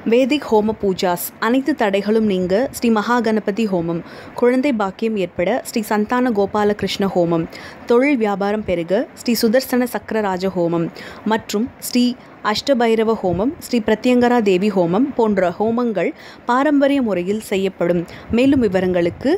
வேதிக் ஹோம பூஜாஸ் அனைத்து தடைகளும் நீங்க ஸ்ரீ மகாகணபதி ஹோமம், குழந்தை பாக்கியம் ஏற்பட ஸ்ரீ சந்தான கோபால கிருஷ்ண ஹோமம், தொழில் வியாபாரம் பெருக ஸ்ரீ சுதர்சன சக்கரராஜ ஹோமம் மற்றும் ஸ்ரீ அஷ்டபைரவ ஹோமம், ஸ்ரீ பிரத்யங்கரா தேவி ஹோமம் போன்ற ஹோமங்கள் பாரம்பரிய முறையில் செய்யப்படும். மேலும் விவரங்களுக்கு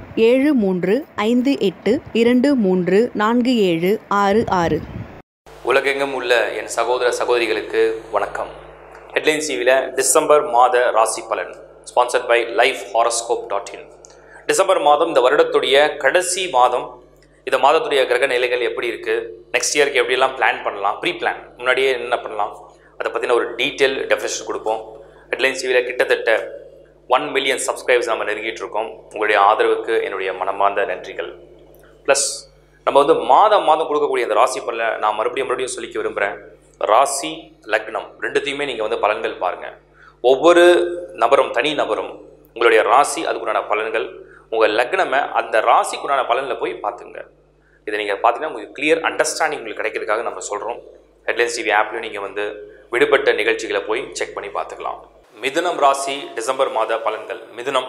7358234766. உலகெங்கும் உள்ள என் சகோதர சகோதரிகளுக்கு வணக்கம். ஹெட்லைன்ஸ் டிவியில் டிசம்பர் மாத ராசி பலன் ஸ்பான்சர்ட் பை lifehoroscope.in. டிசம்பர் மாதம் இந்த வருடத்துடைய கடைசி மாதம். இந்த மாதத்துடைய கிரக நிலைகள் எப்படி இருக்குது, நெக்ஸ்ட் இயருக்கு எப்படியெல்லாம் பிளான் பண்ணலாம், ப்ரீ பிளான் முன்னாடியே என்ன பண்ணலாம், அதை பற்றின ஒரு டீட்டெயில் டெஃபினேஷன் கொடுப்போம். ஹெட்லைன்ஸ் டிவியில் கிட்டத்தட்ட 1 மில்லியன் சப்ஸ்கிரைபர்ஸ் நம்ம நெருங்கிட்டு இருக்கோம். உங்களுடைய ஆதரவுக்கு என்னுடைய மனமார்ந்த நன்றிகள். ப்ளஸ் நம்ம மாதம் கொடுக்கக்கூடிய அந்த ராசி பலனை நான் மறுபடியும் சொல்லிக்க விரும்புகிறேன். ராசி லக்னம் ரெண்டுத்தையுமே நீங்கள் பலன்கள் பாருங்கள். ஒவ்வொரு நபரும் தனி நபரும் உங்களுடைய ராசி அதுக்குண்டான பலன்கள், உங்கள் லக்னமை அந்த ராசிக்குண்டான பலனில் போய் பார்த்துங்க. இதை நீங்கள் பார்த்தீங்கன்னா உங்களுக்கு கிளியர் அண்டர்ஸ்டாண்டிங் உங்களுக்கு கிடைக்கிறதுக்காக நம்ம சொல்கிறோம். ஹெட்லைன்ஸ் டிவி ஆப்லையும் நீங்கள் விடுபட்ட நிகழ்ச்சிகளை போய் செக் பண்ணி பார்த்துக்கலாம். மிதுனம் ராசி டிசம்பர் மாத பலன்கள்.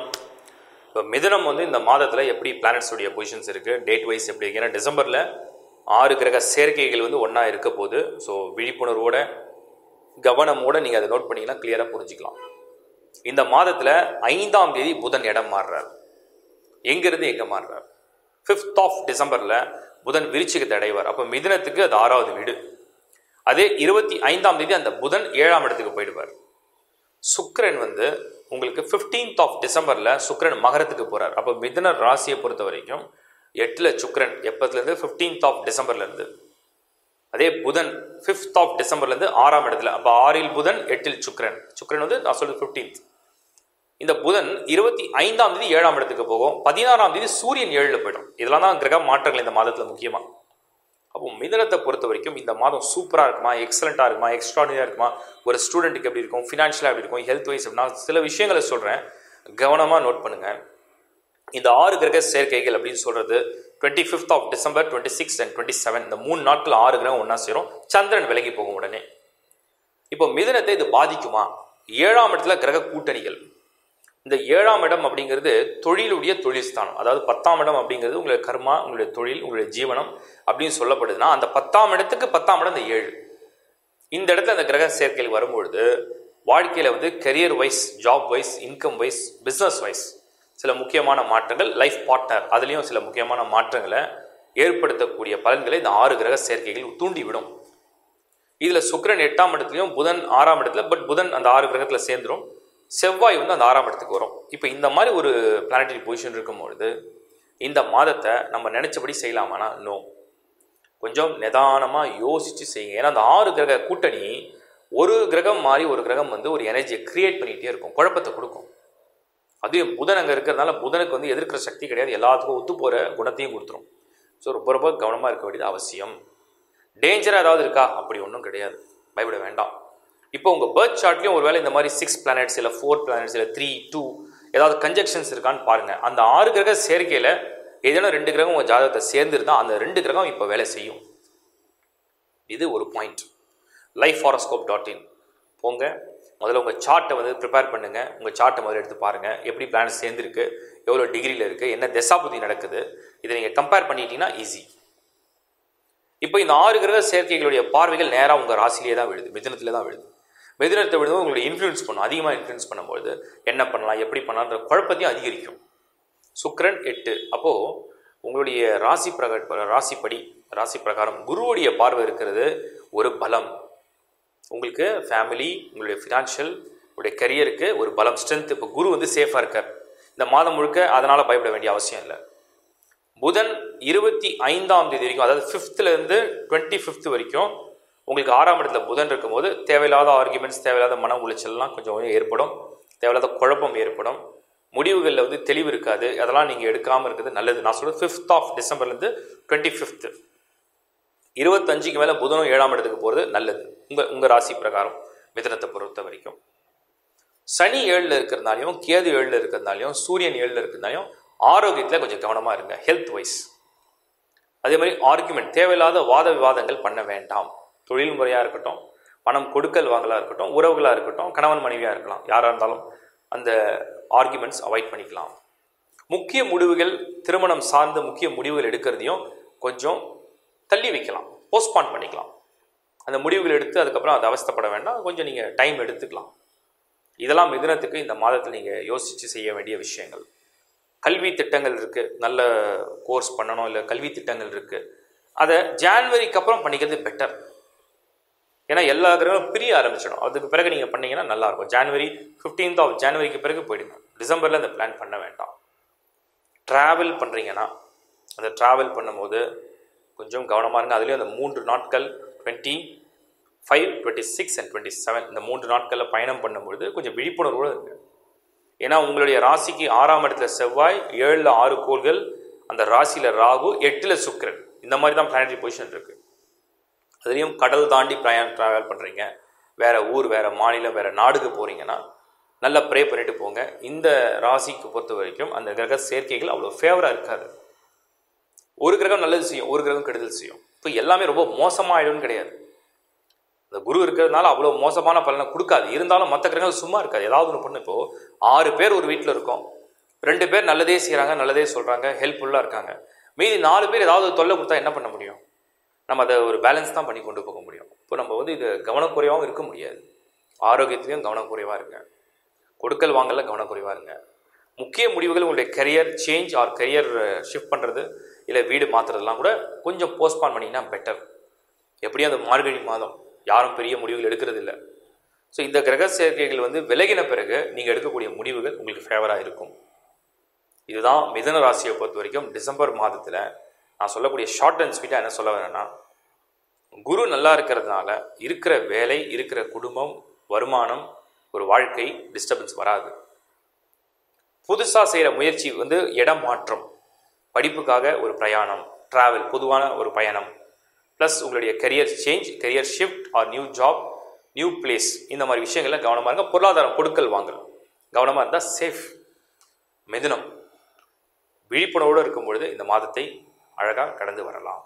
மிதுனம் இந்த மாதத்தில் எப்படி பிளானட்ஸுடைய பொசிஷன்ஸ் இருக்குது, டேட் வைஸ் எப்படி இருக்குது. ஏன்னா டிசம்பரில் 6 கிரக சேர்க்கைகள் ஒன்றா இருக்க போது. ஸோ விழிப்புணர்வோட கவனமோடு நீங்கள் அதை நோட் பண்ணிங்கன்னா கிளியராக புரிஞ்சிக்கலாம். இந்த மாதத்தில் 5ஆம் தேதி புதன் இடம் மாறுறார். எங்கேருந்து எங்கே மாறுறார்? 5th ஆஃப் டிசம்பரில் புதன் விருச்சிகத்தை அடைவார். அப்போ மிதுனத்துக்கு அது 6வது வீடு. அதே 25ஆம் தேதி அந்த புதன் 7ஆம் இடத்துக்கு போயிடுவார். சுக்கிரன் உங்களுக்கு 15th ஆஃப் டிசம்பரில் சுக்கிரன் மகரத்துக்கு போகிறார். அப்போ மிதுன ராசியை பொறுத்த வரைக்கும் 8ல் சுக்கிரன் எப்போதுலேருந்து 15th ஆஃப் டிசம்பர்லேருந்து. அதே புதன் 5th ஆஃப் டிசம்பர்லேருந்து 6ஆம் இடத்துல. அப்போ 6இல் புதன் 8இல் சுக்கிரன். சுக்கிரன் நான் சொல்கிறது 15th. இந்த புதன் 25ஆம் தேதி 7ஆம் இடத்துக்கு போகும். 16ஆம் தேதி சூரியன் 7ல் போயிடும். இதெல்லாம் தான் கிரக மாற்றங்கள் இந்த மாதத்தில் முக்கியமாக. அப்போ மிதுனத்தை பொறுத்த வரைக்கும் இந்த மாதம் சூப்பராக இருக்குமா, எக்ஸலண்ட்டாக இருக்குமா, எக்ஸ்ட்ராடினரியாக இருக்குமா, ஒரு ஸ்டூடெண்ட்டுக்கு எப்படி இருக்கும், ஃபினான்ஷியலாக எப்படி இருக்கும், ஹெல்த் வைஸ் நான் சில விஷயங்களை சொல்கிறேன், கவனமாக நோட் பண்ணுங்கள். இந்த 6 கிரக சேர்க்கைகள் அப்படின்னு சொல்கிறது 25th ஆஃப் டிசம்பர், 26 and 27 இந்த 3 நாட்கள் 6 கிரகம் ஒன்றா சேரும். சந்திரன் விலகி போகும் உடனே. இப்போ மிதுனத்தை இது பாதிக்குமா? 7ஆம் இடத்துல கிரக கூட்டணிகள். இந்த 7ஆம் இடம் அப்படிங்கிறது தொழிலுடைய தொழில் ஸ்தானம். அதாவது 10ஆம் இடம் அப்படிங்கிறது உங்களுடைய கர்மா, உங்களுடைய தொழில், உங்களுடைய ஜீவனம் அப்படின்னு சொல்லப்படுதுன்னா அந்த 10ஆம் இடத்துக்கு 10ஆம் இடம் இந்த 7. இந்த இடத்துல அந்த கிரக சேர்க்கைகள் வரும்பொழுது வாழ்க்கையில் career wise, job wise, income wise, business wise சில முக்கியமான மாற்றங்கள், லைஃப் பார்ட்னர் அதுலேயும் சில முக்கியமான மாற்றங்களை ஏற்படுத்தக்கூடிய பலன்களை இந்த 6 கிரக சேர்க்கைகள் தூண்டிவிடும். இதில் சுக்கிரன் 8ஆம் இடத்துலையும் புதன் 6ஆம் இடத்துல. பட் புதன் அந்த 6 கிரகத்தில் சேர்ந்துடும். செவ்வாய் அந்த 6ஆம் இடத்துக்கு வரும். இப்போ இந்த மாதிரி ஒரு பிளானட்டரி பொசிஷன் இருக்கும்பொழுது இந்த மாதத்தை நம்ம நினச்சபடி செய்யலாமானா நோ. கொஞ்சம் நிதானமாக யோசித்து செய்யுங்க. ஏன்னா அந்த 6 கிரக கூட்டணி ஒரு கிரகம் மாறி ஒரு கிரகம் ஒரு எனர்ஜியை கிரியேட் பண்ணிகிட்டே இருக்கும், குழப்பத்தை கொடுக்கும். அதுவும் புதன் அங்கே இருக்கிறதுனால புதனுக்கு எதிர்க்கிற சக்தி கிடையாது, எல்லாத்துக்கும் ஒத்து போகிற குணத்தையும் கொடுத்துரும். ஸோ ரொம்ப கவனமாக இருக்க வேண்டியது அவசியம். டேஞ்சராக ஏதாவது இருக்கா? அப்படி ஒன்றும் கிடையாது, பயப்பட வேண்டாம். இப்போ உங்கள் பர்த் சார்ட்லேயும் ஒரு வேளை இந்த மாதிரி 6 பிளானட்ஸ் இல்லை 4 பிளானட்ஸ் இல்லை 3, 2 ஏதாவது கன்ஜெக்ஷன்ஸ் இருக்கான்னு பாருங்கள். அந்த 6 கிரக சேர்க்கையில் ஏதேனும் 2 கிரகம் உங்கள் ஜாதகத்தை சேர்ந்துருந்தால் அந்த 2 கிரகம் இப்போ வேலை செய்யும். இது ஒரு பாயிண்ட். lifehoroscope.in போங்க. முதல்ல உங்கள் சார்ட்டை ப்ரிப்பேர் பண்ணுங்கள். உங்கள் சார்ட்டை முதல்ல எடுத்து பாருங்கள். எப்படி பிளானட் சேர்ந்துருக்கு, எவ்வளோ டிகிரியில் இருக்குது, என்ன தசாபுதி நடக்குது, இதை நீங்கள் கம்பேர் பண்ணிட்டீங்கன்னா ஈஸி. இப்போ இந்த 6 கிரக சேர்க்கைகளுடைய பார்வைகள் நேராக உங்கள் ராசிலேயே தான் விழுது, மிதுனத்தில் தான் விழுது. மிதுனத்தை விழுந்து உங்களுடைய இன்ஃப்ளூயன்ஸ் பண்ணும். அதிகமாக இன்ஃப்ளூயன்ஸ் பண்ணும்போது என்ன பண்ணலாம், எப்படி பண்ணலான்ற குழப்பத்தையும் அதிகரிக்கும். சுக்கிரன் 8. அப்போது உங்களுடைய ராசி பிரகாரம் குருவுடைய பார்வை இருக்கிறது ஒரு பலம். உங்களுக்கு ஃபேமிலி, உங்களுடைய ஃபினான்ஷியல், உங்களுடைய கரியருக்கு ஒரு பலம், ஸ்ட்ரென்த். இப்போ குரு சேஃபாக இருக்கார் இந்த மாதம் முழுக்க, அதனால் பயப்பட வேண்டிய அவசியம் இல்லை. புதன் 25ஆம் தேதி வரைக்கும், அதாவது 5th-லேருந்து 25th வரைக்கும் உங்களுக்கு 6ஆம் இடத்துல புதன் இருக்கும்போது தேவையில்லாத ஆர்குமெண்ட்ஸ், தேவையில்லாத மன உளைச்சல்லாம் கொஞ்சம் ஏற்படும், தேவையில்லாத குழப்பம் ஏற்படும், முடிவுகளில் தெளிவு இருக்காது. அதெல்லாம் நீங்கள் எடுக்காமல் இருக்கிறது நல்லது. நான் சொல்கிறது 5th ஆஃப் டிசம்பர்லேருந்து 25th 25க்கு மேலே புதனும் 7ஆம் இடத்துக்கு போகிறது நல்லது உங்கள் ராசி பிரகாரம். மிதுனத்தை பொறுத்த வரைக்கும் சனி 7ல் இருக்கிறதுனாலையும், கேது 7ல் இருக்கிறதுனாலையும், சூரியன் 7ல் இருக்கிறதுனாலையும் ஆரோக்கியத்தில் கொஞ்சம் கவனமாக இருங்க, ஹெல்த் வைஸ். அதே மாதிரி ஆர்குமெண்ட், தேவையில்லாத வாத விவாதங்கள் பண்ண வேண்டாம். தொழில் முறையாக இருக்கட்டும், பணம் கொடுக்கல் வாங்கலாக இருக்கட்டும், உறவுகளாக இருக்கட்டும், கணவன் மனைவியாக இருக்கலாம், யாராக இருந்தாலும் அந்த ஆர்குமெண்ட்ஸ் அவாய்ட் பண்ணிக்கலாம். முக்கிய முடிவுகள், திருமணம் சார்ந்த முக்கிய முடிவுகள் எடுக்கிறதையும் கொஞ்சம் தள்ளி வைக்கலாம், போஸ்ட்பான் பண்ணிக்கலாம். அந்த முடிவுகள் எடுத்து அதுக்கப்புறம் அது அவஸ்தைப்பட வேண்டாம், கொஞ்சம் நீங்கள் டைம் எடுத்துக்கலாம். இதெல்லாம் மிதுனத்துக்கு இந்த மாதத்தில் நீங்கள் யோசித்து செய்ய வேண்டிய விஷயங்கள். கல்வி திட்டங்கள் இருக்குது, நல்ல கோர்ஸ் பண்ணணும், இல்லை கல்வி திட்டங்கள் இருக்குது, அதை ஜான்வரிக்கு அப்புறம் பண்ணிக்கிறது பெட்டர். ஏன்னா எல்லா கிரகங்களும் பிரிய ஆரம்பிச்சிடும். அதுக்கு பிறகு நீங்கள் பண்ணிங்கன்னா நல்லாயிருக்கும். ஜான்வரி 15th ஜான்வரிக்கு பிறகு போயிடுங்க. டிசம்பரில் அந்த பிளான் பண்ண வேண்டாம். ட்ராவல் பண்ணுறீங்கன்னா அந்த ட்ராவல் பண்ணும்போது கொஞ்சம் கவனமாக இருங்க. அதுலேயும் அந்த 3 நாட்கள் 25, 26 and 27 இந்த 3 நாட்களில் பயணம் பண்ணும்பொழுது கொஞ்சம் விழிப்புணர்வோடு இருக்கு. ஏன்னா உங்களுடைய ராசிக்கு 6ஆம் இடத்துல செவ்வாய், 7ல் 6 கோள்கள், அந்த ராசியில் ராகு, 8ல் சுக்கிரன், இந்த மாதிரி தான் பிளானட்டரி பொசிஷன் இருக்குது. அதுலேயும் கடல் தாண்டி ட்ராவல் பண்ணுறீங்க, வேறு ஊர், வேறு மாநிலம், வேறு நாடுக்கு போகிறீங்கன்னா நல்லா ப்ரே பண்ணிட்டு போங்க. இந்த ராசிக்கு பொறுத்த வரைக்கும் அந்த கிரக சேர்க்கைகள் அவ்வளோ ஃபேவராக இருக்காது. ஒரு கிரகம் நல்லது செய்யும், ஒரு கிரகம் கெடுதல் செய்யும். இப்போ எல்லாமே ரொம்ப மோசமாகிடும்னு கிடையாது. இந்த குரு இருக்கிறதுனால அவ்வளோ மோசமான பலனை கொடுக்காது. இருந்தாலும் மற்ற கிரகங்கள் சும்மா இருக்காது, ஏதாவது ஒன்று பண்ணு. இப்போது 6 பேர் ஒரு வீட்டில் இருக்கோம், 2 பேர் நல்லதே செய்கிறாங்க, நல்லதே சொல்கிறாங்க, ஹெல்ப்ஃபுல்லாக இருக்காங்க. மீதி 4 பேர் ஏதாவது தொல்லை கொடுத்தா என்ன பண்ண முடியும்? நம்ம அதை ஒரு பேலன்ஸ் தான் பண்ணி கொண்டு போக முடியும். இப்போ நம்ம வந்து இது கவனக்குறைவாகவும் இருக்க முடியாது. ஆரோக்கியத்துலேயும் கவனக்குறைவாக இருங்க, கொடுக்கல் வாங்கல கவனக்குறைவாக இருங்க. முக்கிய முடிவுகள், உங்களுடைய career change or career shift பண்ணுறது, இல்லை வீடு மாற்றுறதுலாம் கூட கொஞ்சம் போஸ்ட்பான் பண்ணிங்கன்னா பெட்டர். எப்படியும் அந்த மார்கழி மாதம் யாரும் பெரிய முடிவுகள் எடுக்கிறது இல்லை. ஸோ இந்த கிரக சேர்க்கைகள் வந்து விலகின பிறகு நீங்கள் எடுக்கக்கூடிய முடிவுகள் உங்களுக்கு ஃபேவராக இருக்கும். இதுதான் மிதுன ராசியை பொறுத்த வரைக்கும் டிசம்பர் மாதத்தில் நான் சொல்லக்கூடிய ஷார்ட் அண்ட் ஸ்வீட்டாக என்ன சொல்ல வரேன்னா, குரு நல்லா இருக்கிறதுனால இருக்கிற வேலை, இருக்கிற குடும்பம், வருமானம், ஒரு வாழ்க்கை டிஸ்டர்பன்ஸ் வராது. புதுசாக செய்கிற முயற்சி வந்து இடம் மாற்றம், படிப்புக்காக ஒரு பிரயாணம், ட்ராவல், பொதுவான ஒரு பயணம், ப்ளஸ் உங்களுடைய career change, career shift or new job, new place, இந்த மாதிரி விஷயங்களில் கவனமாக இருங்க. பொருளாதாரம், கொடுக்கல் வாங்கல் கவனமாக இருந்தால் சேஃப். மிதுனம் விழிப்புணர்வோடு இருக்கும் பொழுது இந்த மாதத்தை அழகாக கடந்து வரலாம்.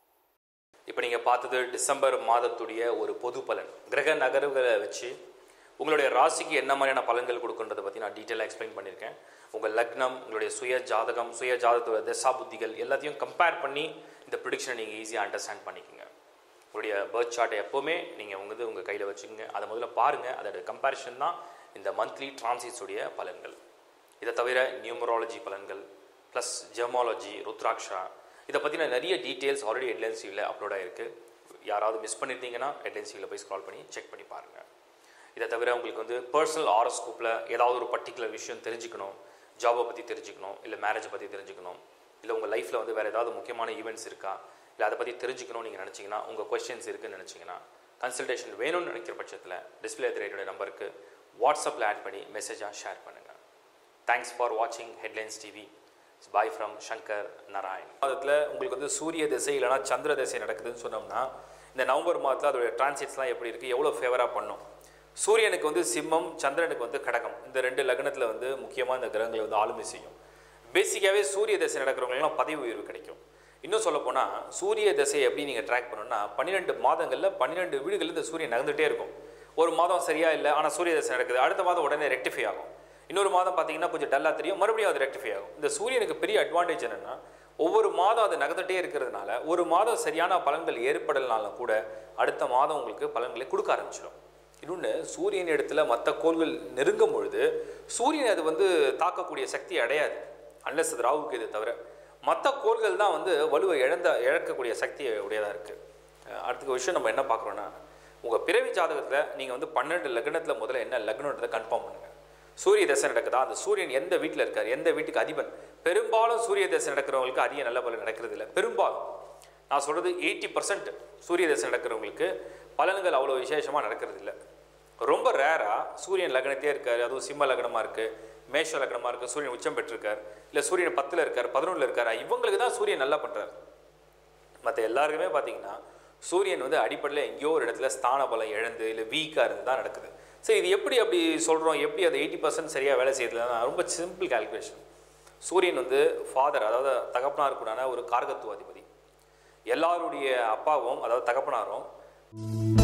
இப்போ நீங்கள் பார்த்தது டிசம்பர் மாதத்துடைய ஒரு பொது பலன். கிரக நகர்வுகளை வச்சு உங்களுடைய ராசிக்கு என்ன மாதிரியான பலன்கள் கொடுக்குன்றதை பற்றி நான் டீட்டெயிலாக எக்ஸ்பிளைன் பண்ணியிருக்கேன். உங்கள் லக்னம், உங்களுடைய சுய ஜாதகம், சுய ஜாதகத்தோட தசா புத்திகள் எல்லாத்தையும் கம்பேர் பண்ணி இந்த ப்ரிடிக்ஷனை நீங்கள் ஈஸியாக அண்டர்ஸ்டாண்ட் பண்ணிக்கோங்க. உங்களுடைய பர்த் சார்ட்டை எப்போவுமே நீங்கள் உங்கள் கையில் வச்சுக்கோங்க. அதை முதல்ல பாருங்கள். அதோட கம்பேரிஷன் தான் இந்த மந்த்லி டிரான்சிட்ஸுடைய பலன்கள். இதை தவிர நியூமராலஜி பலன்கள் ப்ளஸ் ஜெமாலஜி, ருத்ராட்சா, இதை பற்றின நிறைய டீட்டெயில்ஸ் ஆல்ரெடி ஹெட்லைன்ஸ் டிவியில் அப்லோட் ஆகிருக்கு. யாராவது மிஸ் பண்ணியிருந்தீங்கன்னா ஹெட்லைன்ஸ் டிவியில் போய் ஸ்க்ரால் பண்ணி செக் பண்ணி பாருங்கள். இதை தவிர உங்களுக்கு வந்து பர்சனல் ஹாரோஸ்கோப்பில் ஏதாவது ஒரு பர்டிகுலர் விஷயம் தெரிஞ்சுக்கணும், ஜாபை பற்றி தெரிஞ்சுக்கணும், இல்லை மேரேஜை பற்றி தெரிஞ்சுக்கணும், இல்லை உங்கள் லைஃப்பில் வந்து வேறு ஏதாவது முக்கியமான ஈவெண்ட்ஸ் இருக்கா, இல்லை அதை பற்றி தெரிஞ்சுக்கணும்னு நீங்கள் நினச்சிங்கன்னா, உங்கள் கொஸ்டின்ஸ் இருக்குதுன்னு நினச்சிங்கன்னா, கன்சல்டேஷன் வேணும்னு நினைக்கிற பட்சத்தில் டிஸ்பிளே திரையுடைய நம்பருக்கு வாட்ஸ்அப்பில் ஆட் பண்ணி மெசேஜாக ஷேர் பண்ணுங்கள். தேங்க்ஸ் ஃபார் வாட்சிங் headlines TV. Bye from Shankar Narayan. மாதத்தில் உங்களுக்கு வந்து சூரிய திசை இல்லைனா சந்திர திசை நடக்குதுன்னு சொன்னோம்னா, இந்த நவம்பர் மாதத்தில் அதோடைய டிரான்சிட்ஸ்லாம் எப்படி இருக்குது, எவ்வளோ ஃபேவராக பண்ணும். சூரியனுக்கு வந்து சிம்மம், சந்திரனுக்கு வந்து கடகம், இந்த 2 லக்னத்தில் வந்து முக்கியமாக இந்த கிரகங்களை வந்து ஆளுமை செய்யும். பேசிக்காகவே சூரிய திசை நடக்கிறவங்களுக்குலாம் பதவி உயர்வு கிடைக்கும். இன்னும் சொல்லப்போனால் சூரிய திசையை எப்படி நீங்கள் ட்ராக் பண்ணணும்னா, 12 மாதங்களில் 12 வீடுகளில் இந்த சூரியன் நகர்ந்துகிட்டே இருக்கும். ஒரு மாதம் சரியாக இல்லை, ஆனால் சூரிய திசை நடக்குது, அடுத்த மாதம் உடனே ரெக்டிஃபை ஆகும். இன்னொரு மாதம் பார்த்தீங்கன்னா கொஞ்சம் டல்லாக தெரியும், மறுபடியும் அது ரெக்டிஃபை ஆகும். இந்த சூரியனுக்கு பெரிய அட்வான்டேஜ் என்னென்னா, ஒவ்வொரு மாதம் அது நகர்ந்துகிட்டே இருக்கிறதுனால ஒரு மாதம் சரியான பலன்கள் ஏற்படலனாலும் கூட அடுத்த மாதம் உங்களுக்கு பலன்களை கொடுக்க ஆரம்பிச்சிடும். இன்னொன்று, சூரியன் இடத்துல மற்ற கோள்கள் நெருங்கும் பொழுது சூரியன் அது வந்து தாக்கக்கூடிய சக்தி அடையாது, அன்லஸ் அது ராகுக்கு இது தவிர. மற்ற கோள்கள் தான் வந்து வலுவை இழக்கக்கூடிய சக்தி உடையதாக இருக்குது. அடுத்த விஷயம் நம்ம என்ன பார்க்குறோன்னா, உங்கள் பிறவி ஜாதகத்தில் நீங்கள் வந்து 12 லக்னத்தில் முதல்ல என்ன லக்னன்றதை கன்ஃபார்ம் பண்ணுங்கள். சூரிய தசை நடக்குதா, அந்த சூரியன் எந்த வீட்டில் இருக்கார், எந்த வீட்டுக்கு அதிபன். பெரும்பாலும் சூரிய தசை நடக்கிறவங்களுக்கு அதிக நல்ல பலன் நடக்கிறது இல்லை. பெரும்பாலும் நான் சொல்கிறது 80% சூரிய தசை நடக்கிறவங்களுக்கு பலன்கள் அவ்வளோ விசேஷமாக நடக்கிறது இல்லை. ரொம்ப ரேராக சூரியன் லக்னத்தே இருக்கார், அதுவும் சிம்ம லக்னமாக இருக்குது, மேஷ லக்னமாக இருக்குது, சூரியன் உச்சம் பெற்றிருக்கார், இல்லை சூரியன் 10ல் இருக்கார், 11ல் இருக்கார், இவங்களுக்கு தான் சூரியன் நல்லா பண்ணுறார். மற்ற எல்லாருக்குமே பார்த்தீங்கன்னா சூரியன் வந்து அடிப்படையில் எங்கேயோ ஒரு இடத்துல ஸ்தான பலம் இழந்து இல்லை வீக்காக இருந்து தான் நடக்குது. சரி, இது எப்படி அப்படி சொல்கிறோம், எப்படி அது 80% சரியாக வேலை செய்யறதுனா, ரொம்ப சிம்பிள் கால்குலேஷன். சூரியன் வந்து ஃபாதர், அதாவது தகப்பனாருக்குடான ஒரு காரகத்துவ அதிபதி. எல்லாருடைய அப்பாவும் அதாவது தகப்பனாரும்